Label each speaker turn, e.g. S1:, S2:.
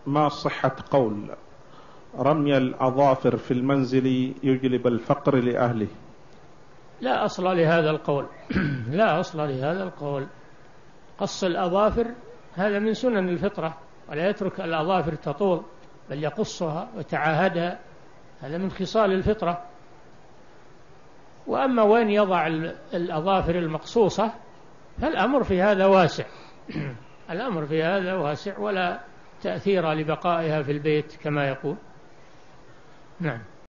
S1: ما صحة قول رمي الأظافر في المنزل يجلب الفقر لأهله؟
S2: لا أصل لهذا القول. لا أصل لهذا القول. قص الأظافر هذا من سنن الفطرة، ولا يترك الأظافر تطول بل يقصها وتعاهدها، هذا من خصال الفطرة. وأما وين يضع الأظافر المقصوصة فالأمر في هذا واسع. الأمر في هذا واسع، ولا تأثير لبقائها في البيت كما يقول. نعم.